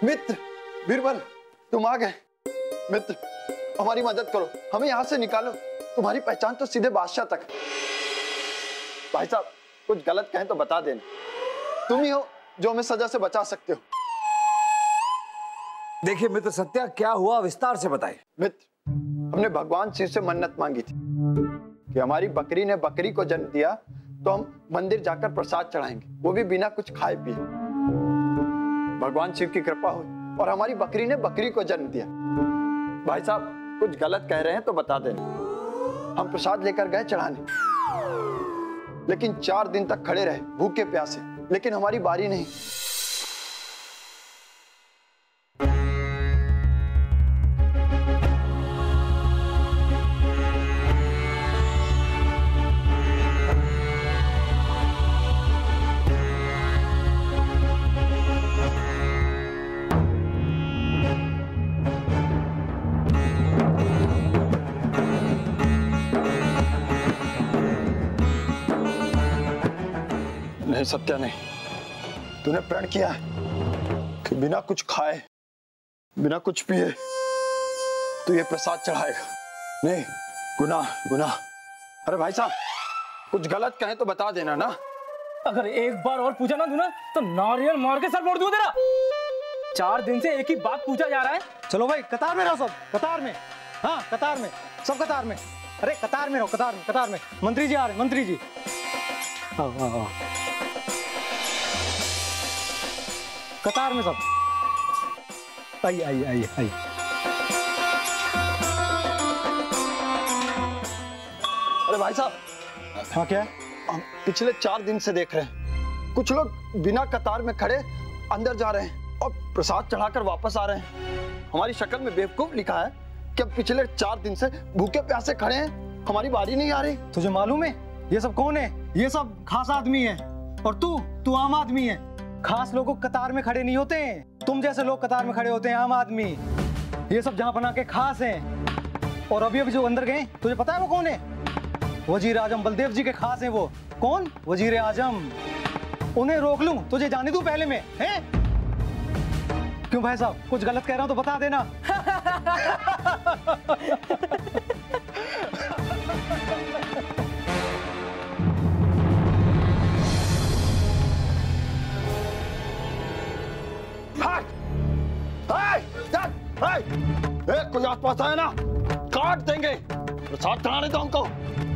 मित्र बीरबल, तुम आ गए। मित्र, हमारी मदद करो, हमें यहाँ से निकालो। तुम्हारी पहचान तो सीधे बादशाह तक। भाई साहब, कुछ गलत कहें तो बता देना। तुम ही हो जो हमें सजा से बचा सकते हो। देखिए मित्र सत्या, क्या हुआ विस्तार से बताइए। मित्र, हमने भगवान शिव से मन्नत मांगी थी कि हमारी बकरी ने बकरी को जन्म दिया तो हम मंदिर जाकर प्रसाद चढ़ाएंगे, वो भी बिना कुछ खाए पिए। भगवान शिव की कृपा हुई और हमारी बकरी ने बकरी को जन्म दिया। भाई साहब, कुछ गलत कह रहे हैं तो बता देना। हम प्रसाद लेकर गए चढ़ाने, लेकिन 4 दिन तक खड़े रहे भूखे प्यासे, लेकिन हमारी बारी नहीं। नहीं सत्या, नहीं। तूने प्रण किया है कि बिना कुछ खाए, बिना कुछ पिए तू ये प्रसाद चढ़ाएगा। नहीं, गुनाह गुनाह। अरे भाई साहब, कुछ गलत कहें तो बता देना ना। अगर एक बार और पूछा ना तूने तो नारियल मार के सर फोड़ दूं तेरा। 4 दिन से एक ही बात पूछा जा रहा है। चलो भाई, कतार में रहो सब, कतार में। हाँ, कतार में, सब कतार में। अरे कतार में रहो, कतार में, कतार में। मंत्री जी आ रहे, मंत्री जी। आओ आओ आओ, कतार में सब। आइए आइए आइए आइए। अरे भाई साहब, हाँ क्या है? हम पिछले 4 दिन से देख रहे हैं, कुछ लोग बिना कतार में खड़े अंदर जा रहे हैं और प्रसाद चढ़ाकर वापस आ रहे हैं। हमारी शक्ल में बेवकूफ लिखा है कि अब पिछले 4 दिन से भूखे प्यासे खड़े हैं, हमारी बारी नहीं आ रही। तुझे मालूम है ये सब कौन है? ये सब खास आदमी है और तू आम आदमी है। खास लोगों कतार में खड़े नहीं होते हैं, तुम जैसे लोग कतार में खड़े होते हैं, आम आदमी। ये सब जहां बना के खास हैं। और अभी जो अंदर गए, तुझे पता है वो कौन है? वजीर आजम बलदेव जी के खास हैं वो। कौन? वजीर आजम। उन्हें रोक लूं, तुझे जाने दूं पहले में, हैं? क्यों भाई साहब, कुछ गलत कह रहा हूं तो बता देना। कोई आसपास आए ना, काट देंगे। प्रसाद चढ़ाने दो हमको।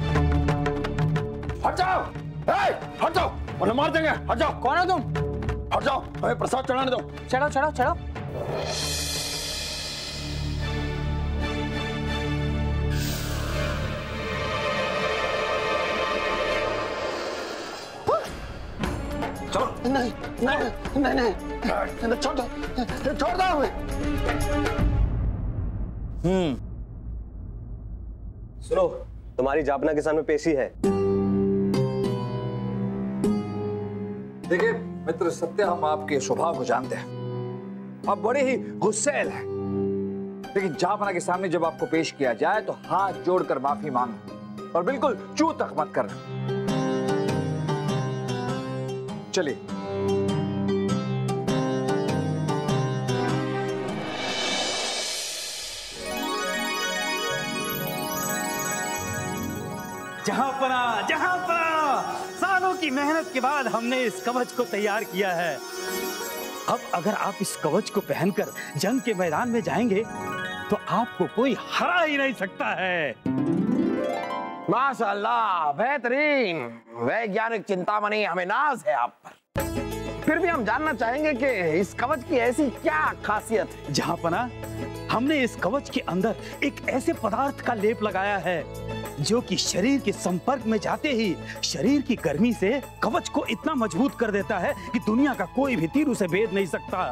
हट जाओ, हट जाओ, वरना मार देंगे। हट जाओ। कौन हो तुम? हट जाओ, हमें प्रसाद चढ़ाने दो। चढ़ो चढ़ो चढ़ो। चलो। नहीं नहीं नहीं नहीं, छोड़ दो, छोड़ दो हमें। सुनो, तुम्हारी जापना के सामने पेशी है। देखिए मित्र सत्य, हम आपके स्वभाव को जानते हैं, आप बड़े ही गुस्सैल हैं, लेकिन जापना के सामने जब आपको पेश किया जाए तो हाथ जोड़कर माफी मांगो और बिल्कुल चू तक मत करना। चलिए। जहांपना, सालों की मेहनत के बाद हमने इस कवच को तैयार किया है। अब अगर आप इस कवच को पहनकर जंग के मैदान में जाएंगे तो आपको कोई हरा ही नहीं सकता है। माशाअल्लाह, बेहतरीन। वैज्ञानिक चिंतामणि, हमें नाज है आप पर। फिर भी हम जानना चाहेंगे कि इस कवच की ऐसी क्या खासियत है? जहांपना, हमने इस कवच के अंदर एक ऐसे पदार्थ का लेप लगाया है जो कि शरीर के संपर्क में जाते ही शरीर की गर्मी से कवच को इतना मजबूत कर देता है कि दुनिया का कोई भी तीर उसे भेद नहीं सकता,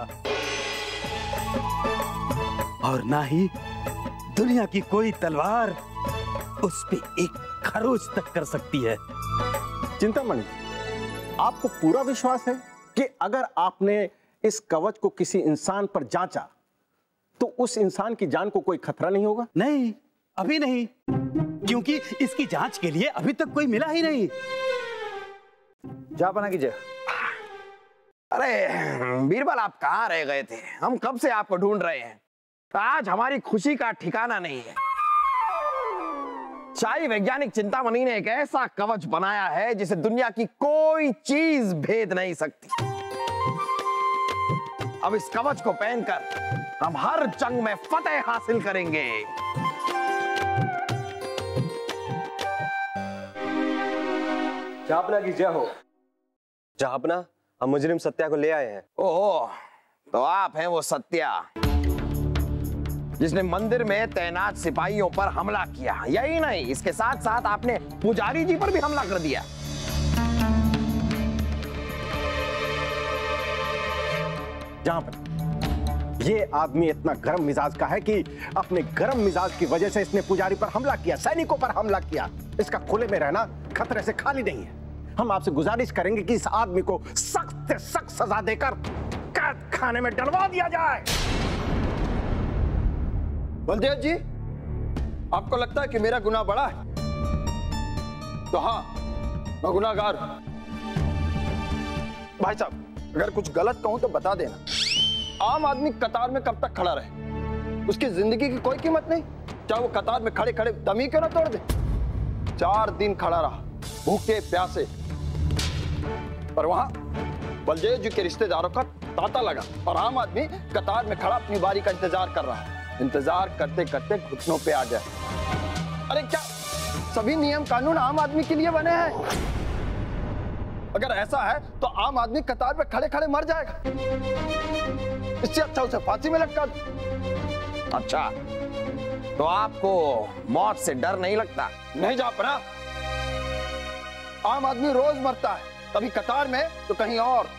और ना ही दुनिया की कोई तलवार उस पे एक खरोच तक कर सकती है। चिंतामणि, आपको पूरा विश्वास है कि अगर आपने इस कवच को किसी इंसान पर जांचा तो उस इंसान की जान को कोई खतरा नहीं होगा? नहीं, अभी नहीं, क्योंकि इसकी जांच के लिए अभी तक कोई मिला ही नहीं। जापना कीजिए। अरे बीरबल, आप कहाँ रह गए थे? हम कब से आपको ढूंढ रहे हैं। आज हमारी खुशी का ठिकाना नहीं है। शाही वैज्ञानिक चिंतामणि ने एक ऐसा कवच बनाया है जिसे दुनिया की कोई चीज भेद नहीं सकती। अब इस कवच को पहनकर हम हर जंग में फतेह हासिल करेंगे। जहापना की जय हो। जहापना, हम मुजरिम सत्या को ले आए हैं। ओह, तो आप हैं वो सत्या जिसने मंदिर में तैनात सिपाहियों पर हमला किया। यही नहीं, इसके साथ साथ आपने पुजारी जी पर भी हमला कर दिया। जहां पर ये आदमी इतना गर्म मिजाज का है कि अपने गर्म मिजाज की वजह से इसने पुजारी पर हमला किया, सैनिकों पर हमला किया। इसका खुले में रहना खतरे से खाली नहीं है। हम आपसे गुजारिश करेंगे कि इस आदमी को सख्त से सख्त सजा देकर कैद खाने में डलवा दिया जाए। बलदेव जी, आपको लगता है कि मेरा गुनाह बड़ा है? तो हाँ, मैं गुनाहगार हूं। भाई साहब, अगर कुछ गलत कहूं तो बता देना। आम आदमी कतार में कब तक खड़ा रहे? उसकी जिंदगी की कोई कीमत नहीं, चाहे वो कतार में खड़े खड़े दम ही क्यों ना तोड़ दे। 4 दिन खड़ा रहा, भूखे प्यासे, पर वहां बलदेव जी के रिश्तेदारों का तांता लगा और आम आदमी कतार में खड़ा अपनी बारी का इंतजार कर रहा है। इंतजार करते करते घुटनों पे आ गया। अरे क्या सभी नियम कानून आम आदमी के लिए बने हैं? अगर ऐसा है तो आम आदमी कतार में खड़े खड़े मर जाएगा। इससे अच्छा उसे फांसी में लटका दो। अच्छा, तो आपको मौत से डर नहीं लगता? नहीं जा पड़ा। आम आदमी रोज मरता है, कभी कतार में तो कहीं और।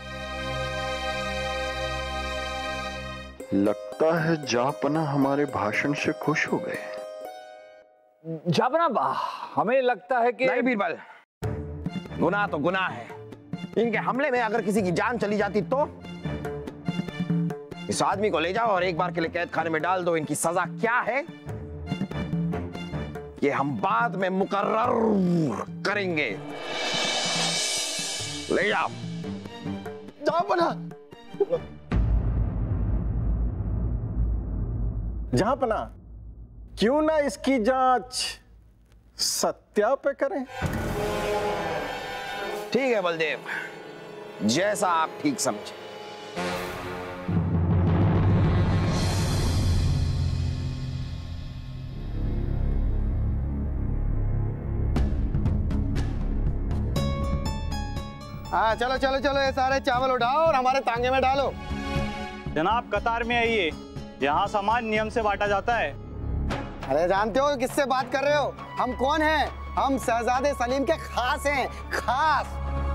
लगता है जापना हमारे भाषण से खुश हो गए। जापना, हमें लगता है कि नहीं बीरबल, गुनाह तो गुनाह है। इनके हमले में अगर किसी की जान चली जाती तो? इस आदमी को ले जाओ और एक बार के लिए कैद खाने में डाल दो। इनकी सजा क्या है ये हम बाद में मुकर्रर करेंगे। ले जाओ। जापना, जहापना, क्यों ना इसकी जांच सत्या पे करें? ठीक है बलदेव, जैसा आप ठीक समझे। हाँ चलो चलो चलो, ये सारे चावल उठाओ और हमारे तांगे में डालो। जनाब, कतार में आइए, यहाँ सामान नियम से बांटा जाता है। अरे जानते हो किससे बात कर रहे हो? हम कौन हैं? हम शहजादे सलीम के खास हैं, खास।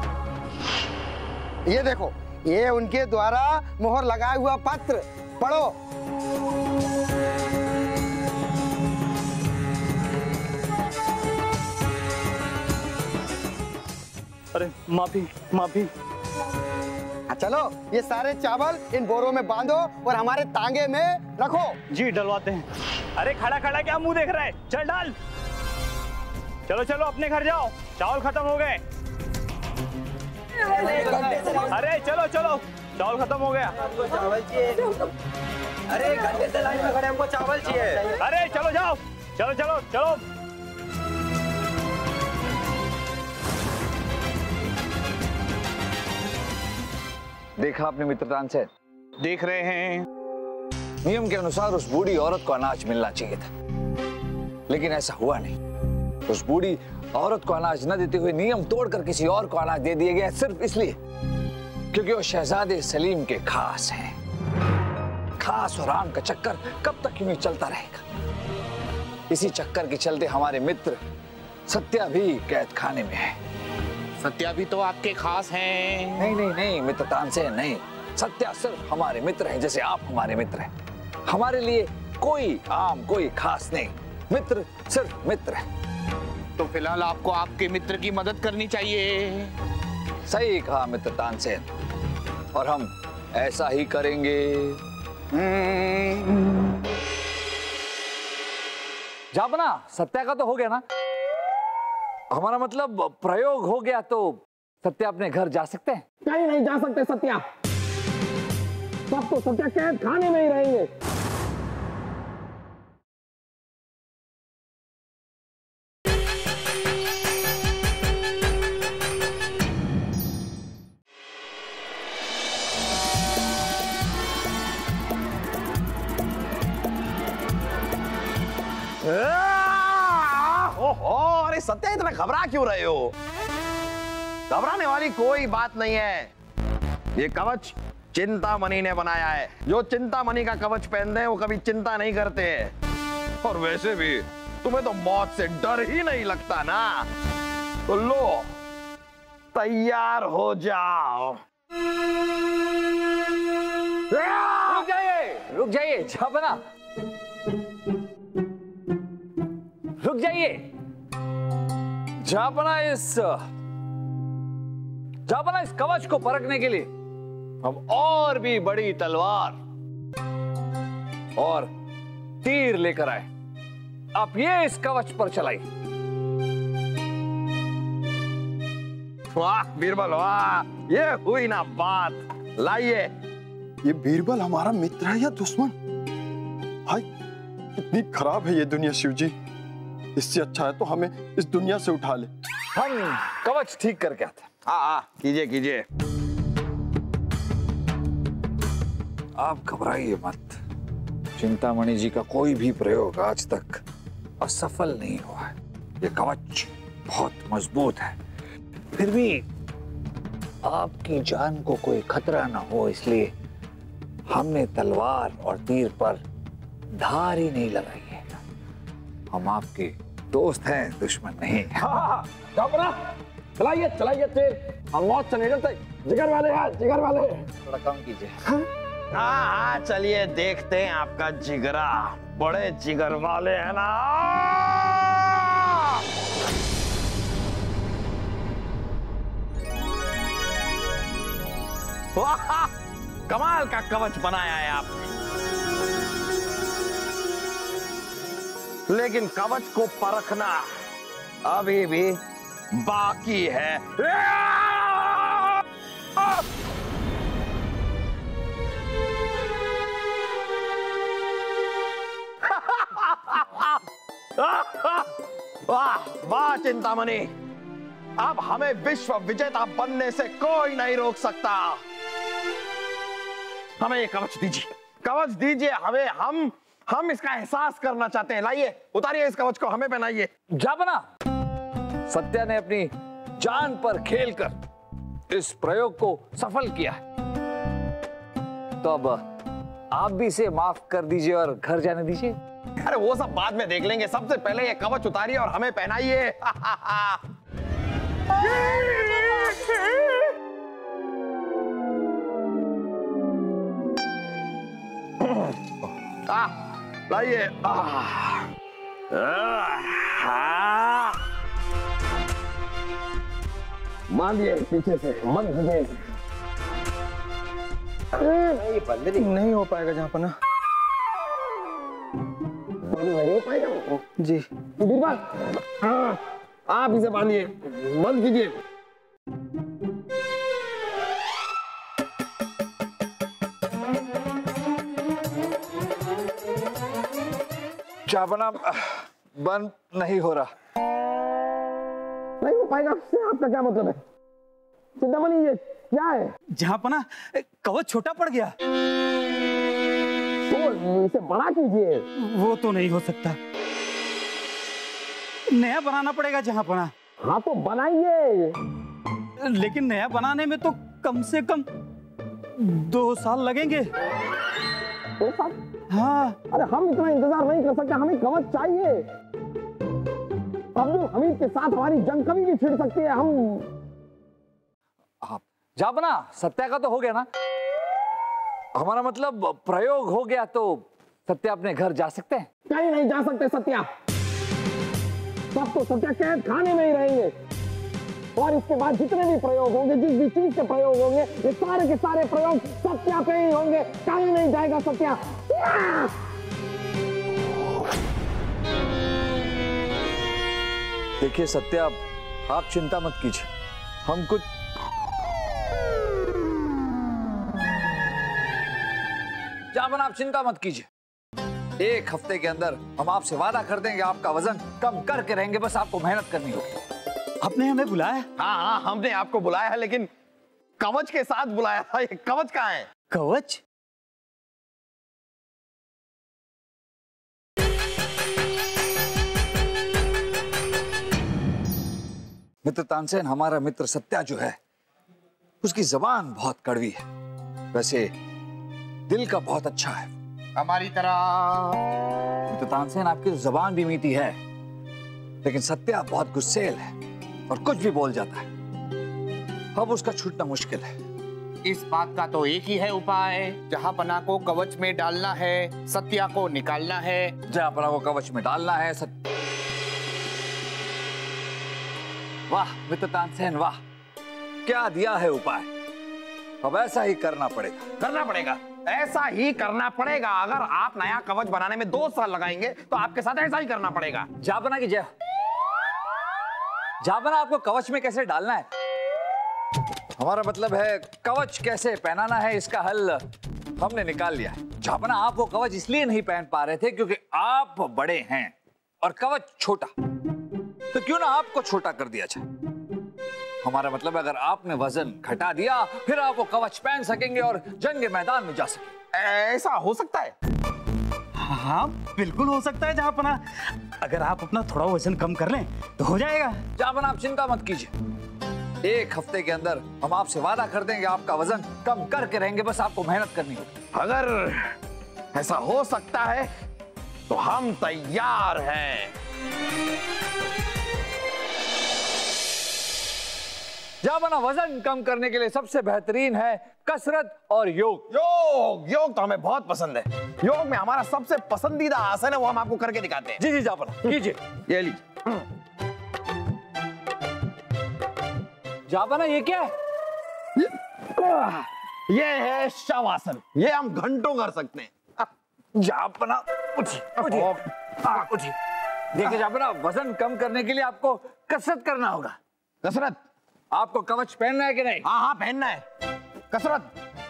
ये देखो, ये उनके द्वारा मोहर लगाया हुआ पत्र, पढ़ो। अरे माफी माफी। चलो, ये सारे चावल इन बोरों में बांधो और हमारे तांगे में रखो। जी डलवाते हैं। अरे खड़ा खड़ा क्या मुंह देख रहा है, चल डाल। चलो चलो अपने घर जाओ, चावल खत्म हो गए। अरे चलो चलो, चावल खत्म हो गया। चावल चाहिए। अरे घंटे से लाइन में खड़े, हमको चावल चाहिए। अरे चलो जाओ, चलो चलो चलो। देखा आपने मित्र तानसेन? देख रहे हैं। नियम के अनुसार उस बूढ़ी औरत को अनाज मिलना चाहिए था, लेकिन ऐसा हुआ नहीं। उस बूढ़ी औरत को अनाज न देते हुए नियम तोड़कर किसी और को अनाज दे दिया गया, सिर्फ इसलिए क्योंकि वो शहजादे सलीम के खास हैं। खास और आम का चक्कर कब तक यूं ही चलता रहेगा। इसी चक्कर के चलते हमारे मित्र सत्या भी कैद खाने में है। सत्या भी तो आपके खास हैं। नहीं नहीं नहीं मित्र तानसेन, नहीं। सत्या सिर्फ हमारे मित्र हैं, जैसे आप हमारे मित्र हैं। हमारे लिए कोई आम, कोई खास नहीं। मित्र सिर्फ मित्र है। तो फिलहाल आपको आपके मित्र की मदद करनी चाहिए। सही कहा मित्र तानसेन, और हम ऐसा ही करेंगे। जापना, सत्या का तो हो गया ना? हमारा मतलब प्रयोग हो गया, तो सत्या अपने घर जा सकते हैं? कहीं नहीं जा सकते सत्या। सब तो सत्या कैद खाने में ही रहेंगे। ओहो, अरे सत्या इतना घबरा क्यों रहे हो? घबराने वाली कोई बात नहीं है। ये कवच चिंतामणि ने बनाया है। जो चिंतामणि का कवच पहनते हैं वो कभी चिंता नहीं करते। और वैसे भी तुम्हें तो मौत से डर ही नहीं लगता ना। तो लो, तैयार हो जाओ। रुक जाइए झापना, रुक जाइए। झापना इस कवच को परखने के लिए हम और भी बड़ी तलवार और तीर लेकर आए। आप ये इस कवच पर चलाइए। वाह बीरबल, वाह, ये हुई ना बात। लाइए। ये बीरबल हमारा मित्र है या दुश्मन? हाय, कितनी खराब है ये दुनिया शिव जी। इससे अच्छा है तो हमें इस दुनिया से उठा ले। हम कवच ठीक करके आते। कीजिए कीजिए। आप घबराइए मत। चिंतामणि जी का कोई भी प्रयोग आज तक असफल नहीं हुआ है। ये कवच बहुत मजबूत है। फिर भी आपकी जान को कोई खतरा ना हो इसलिए हमने तलवार और तीर पर धार ही नहीं लगाई है। हम आपके दोस्त हैं, दुश्मन नहीं। चलाइए चलाइए तीर। हम मौत से नहीं डरते। जिगर वाले हैं, जिगर वाले। थोड़ा कम कीजिए। हाँ, चलिए देखते हैं आपका जिगरा। बड़े जिगर वाले हैं ना। वाह, कमाल का कवच बनाया है आपने। लेकिन कवच को परखना अभी भी बाकी है। वाह वाह चिंतामणि, अब हमें विश्व विजेता बनने से कोई नहीं रोक सकता। हमें ये कवच दीजिए, कवच दीजिए हमें। हम इसका एहसास करना चाहते हैं। लाइए, उतारिए इस कवच को, हमें पहनाइए। जापना, सत्या ने अपनी जान पर खेलकर इस प्रयोग को सफल किया है। तो अब आप भी इसे माफ कर दीजिए और घर जाने दीजिए। अरे वो सब बाद में देख लेंगे। सबसे पहले ये कवच उतारिए और हमें पहनाइए। लाइए। मानिए पीछे से मन हृदय। नहीं बंद नहीं हो पाएगा झापना। नहीं हो पाएगा जी। बीरबल, हाँ, आप इसे बांधिए, बंद कीजिए। जापना बंद नहीं हो रहा। नहीं हो पाएगा। आपका क्या मतलब है? चिंतामणि ये क्या है? झापना, कवच छोटा पड़ गया। तो इसे बड़ा कीजिए। वो तो नहीं हो सकता, नया बनाना पड़ेगा झापना। हाँ तो बनाइए। लेकिन नया बनाने में तो कम से कम 2 साल लगेंगे। 2 साल? हाँ। अरे हम इतना इंतजार नहीं कर सकते, हमें कवच चाहिए। अब्दुल हमीद के साथ हमारी जंग कभी भी छिड़ सकती है। हम जापना, सत्या का तो हो गया ना? हमारा मतलब प्रयोग हो गया तो सत्या अपने घर जा सकते हैं? कहीं नहीं जा सकते सत्या। सब तो सत्या कैद खाने में ही रहेंगे। और इसके बाद जितने भी प्रयोग होंगे, जिस भी चीज के प्रयोग होंगे, ये सारे के सारे प्रयोग सत्या पे ही होंगे। कहीं नहीं जाएगा सत्या। देखिए सत्या, आप चिंता मत कीजिए। हम कुछ जापना आप चिंता मत कीजिए, 1 हफ्ते के अंदर हम आपसे वादा कर देंगे आपका वजन कम करके रहेंगे, बस आपको मेहनत करनी होगी। आपने हमें बुलाया? हाँ, हमने आपको बुलाया है, लेकिन कवच के साथ बुलाया था। ये कवच कहाँ है? कवच? मित्र तानसेन, हमारा मित्र सत्या जो है उसकी जबान बहुत कड़वी है, वैसे दिल का बहुत अच्छा है हमारी तरह। मित्र तानसेन, आपकी तो जबान भी मीठी है, लेकिन सत्या बहुत गुस्सेल है और कुछ भी बोल जाता है। अब उसका छूटना मुश्किल है। इस बात का तो एक ही है उपाय, जहांपना को कवच में डालना है, सत्या को निकालना है। जहांपना को कवच में डालना है, वाह मित्र तानसेन वाह, क्या दिया है उपाय। अब ऐसा ही करना पड़ेगा। ऐसा ही करना पड़ेगा। अगर आप नया कवच बनाने में 2 साल लगाएंगे तो आपके साथ ऐसा ही करना पड़ेगा। जापना की जय। जापना, आपको कवच में कैसे डालना है? हमारा मतलब है कवच कैसे पहनाना है, इसका हल हमने निकाल लिया है। जापना, आप वो कवच इसलिए नहीं पहन पा रहे थे क्योंकि आप बड़े हैं और कवच छोटा, तो क्यों ना आपको छोटा कर दिया जाए। हमारा मतलब अगर आपने वजन घटा दिया फिर आप वो कवच पहन सकेंगे और जंग मैदान में जा सकेंगे। ऐसा हो सकता है? हाँ बिल्कुल हो सकता है जापना, अगर आप अपना थोड़ा वजन कम कर लें तो हो जाएगा। जापना, आप चिंता मत कीजिए, 1 हफ्ते के अंदर हम आपसे वादा कर देंगे आपका वजन कम करके रहेंगे, बस आपको मेहनत करनी होगी। अगर ऐसा हो सकता है तो हम तैयार हैं। जापना, वजन कम करने के लिए सबसे बेहतरीन है कसरत और योग। योग तो हमें बहुत पसंद है। योग में हमारा सबसे पसंदीदा आसन है, वो हम आपको करके दिखाते हैं। जी जापना, कीजिए। ये लीजिए। जापना, ये क्या है? ये है शवासन। ये हम घंटों कर सकते हैं। जापना उठिए। देखिए जापना, वजन कम करने के लिए आपको कसरत करना होगा। कसरत? आपको कवच पहनना है कि नहीं? हाँ पहनना है। कसरत।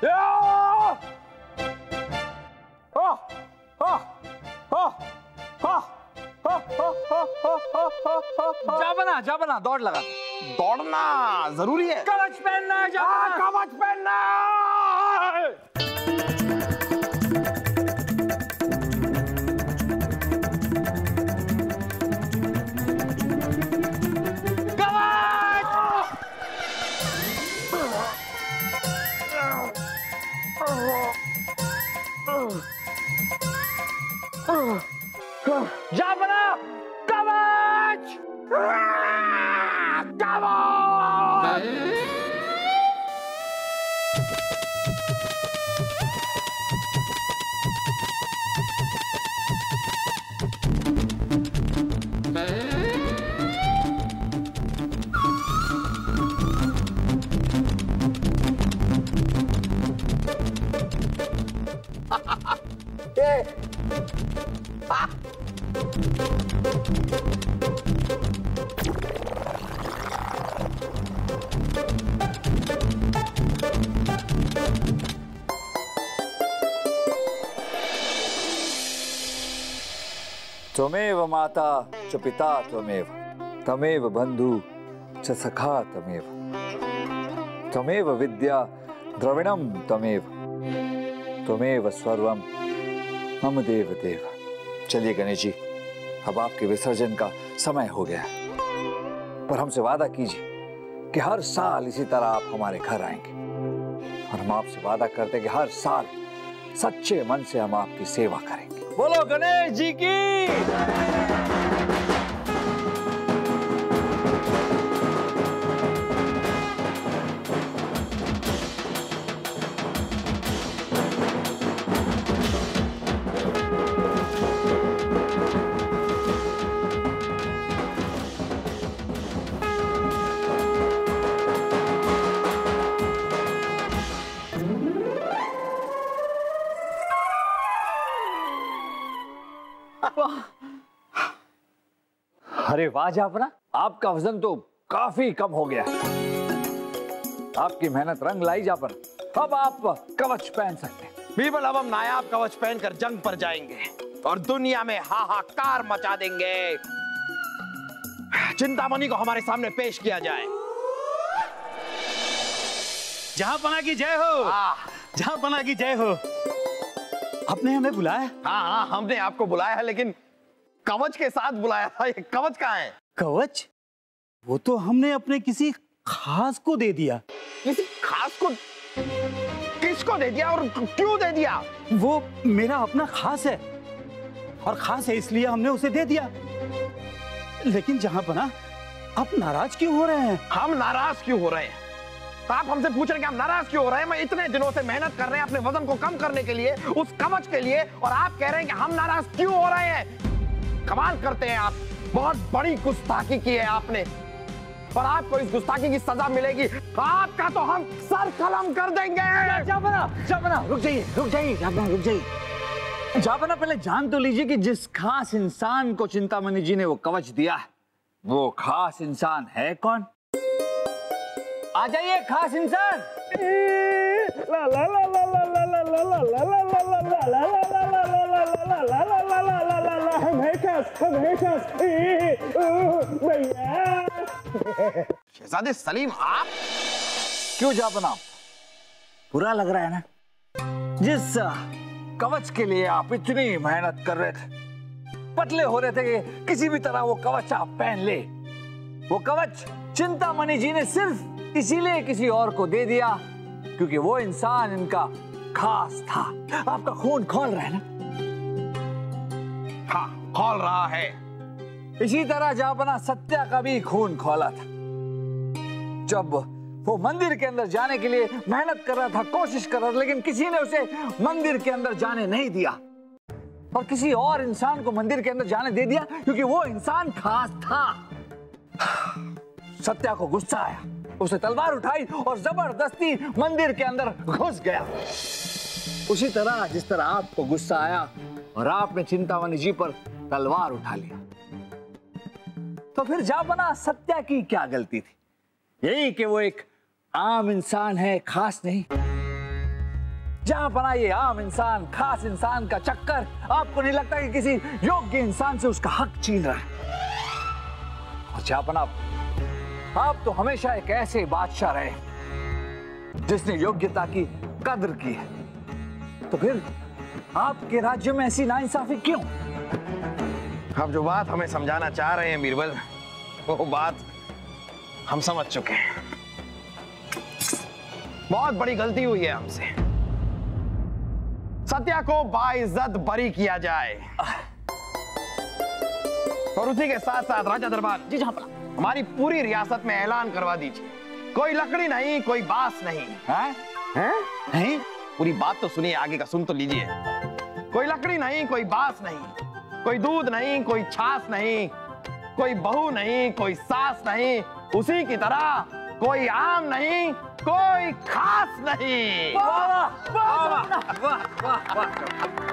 जापना दौड़ लगा। दौड़ना जरूरी है। कवच पहनना है जापना। कवच पहनना है। जापना, कवच! त्वमेव माता च पिता त्वमेव, तमेव बंधु च सखा त्वमेव, त्वमेव विद्या द्रविणम त्वमेव, त्वमेव सर्वम मम देव देव। चलिए गणेश जी, अब आपके विसर्जन का समय हो गया है, पर हमसे वादा कीजिए कि हर साल इसी तरह आप हमारे घर आएंगे और हम आपसे वादा करते हैं कि हर साल सच्चे मन से हम आपकी सेवा करेंगे। बोलो गणेश जी की। अरे वाह जापना, आपका वजन तो काफी कम हो गया है। आपकी मेहनत रंग लाई जापना, अब आप कवच पहन सकते हैं। बीरबल, अब हम नायाब कवच पहनकर जंग पर जाएंगे और दुनिया में हाहाकार मचा देंगे। चिंतामणि को हमारे सामने पेश किया जाए। जहांपना की जय हो। जहांपना की जय हो। आपने हमें बुलाया? हाँ, हमने आपको बुलाया है, लेकिन कवच के साथ बुलाया था। ये कवच कहाँ है? कवच? वो तो हमने अपने किसी खास को दे दिया। किसी खास को? किसको दे दिया और क्यों दे दिया? वो मेरा अपना खास है, और खास है इसलिए हमने उसे दे दिया। लेकिन जहांपना, आप नाराज क्यों हो रहे हैं? हम नाराज क्यों हो रहे हैं? तो आप हमसे पूछ रहे हैं कि हम नाराज क्यों हो रहे हैं? मैं इतने दिनों से मेहनत कर रहे हैं अपने वजन को कम करने के लिए, उस कवच के लिए, और आप कह रहे हैं कि हम नाराज क्यों हो रहे हैं? कमाल करते हैं आप। बहुत बड़ी गुस्ताखी की है आपने, और आपको इस गुस्ताखी की सजा मिलेगी। आपका तो हम सर कलम कर देंगे। जापना, रुक जाइए, रुक जाइए। जापना, पहले जान तो लीजिए कि जिस खास इंसान को चिंतामणि जी ने वो कवच दिया है, वो खास इंसान है कौन? आ जाइए खास इंसान। शहजादे सलीम, आप क्यों जापना, बुरा लग रहा है ना? जिस कवच के लिए आप इतनी मेहनत कर रहे थे, पतले हो रहे थे कि किसी भी तरह वो कवच आप पहन ले, वो कवच चिंतामणि जी ने सिर्फ इसीलिए किसी और को दे दिया क्योंकि वो इंसान इनका खास था। आपका खून खौल रहा है ना? हाँ, खौल रहा है। इसी तरह जापना सत्या का भी खून खौला था। जब वो मंदिर के अंदर जाने के लिए मेहनत कर रहा था, कोशिश कर रहा था, लेकिन किसी ने उसे मंदिर के अंदर जाने नहीं दिया, और किसी और इंसान को मंदिर के अंदर जाने दे दिया क्योंकि वो इंसान खास था। सत्या को गुस्सा आया, उसने तलवार उठाई और जबरदस्ती मंदिर के अंदर घुस गया। उसी तरह जिस तरह आपको गुस्सा आया और आपने चिंतामणि जी पर तलवार उठा लिया, तो फिर जापना सत्या की क्या गलती थी? यही कि वो एक आम इंसान है, खास नहीं। जापना ये आम इंसान, खास इंसान का चक्कर आपको नहीं लगता कि किसी योग्य इंसान से उसका हक छीन रहा है? और जापना, आप तो हमेशा एक ऐसे बादशाह रहे जिसने योग्यता की कद्र की है, तो फिर आपके राज्य में ऐसी नाइंसाफी क्यों? आप जो बात हमें समझाना चाह रहे हैं बीरबल, वो बात हम समझ चुके हैं। बहुत बड़ी गलती हुई है हमसे। सत्या को बाइज्जत बरी किया जाए, और उसी के साथ साथ राजा दरबार जी हमारी पूरी रियासत में ऐलान करवा दीजिए, कोई लकड़ी नहीं, कोई बांस नहीं। हैं? पूरी बात तो सुनिए, आगे का सुन तो लीजिए। कोई लकड़ी नहीं, कोई बांस नहीं, कोई दूध नहीं, कोई छाछ नहीं, कोई बहू नहीं, कोई सास नहीं, उसी की तरह कोई आम नहीं, कोई खास नहीं। वाह वाह वाह वाह वाह वाह।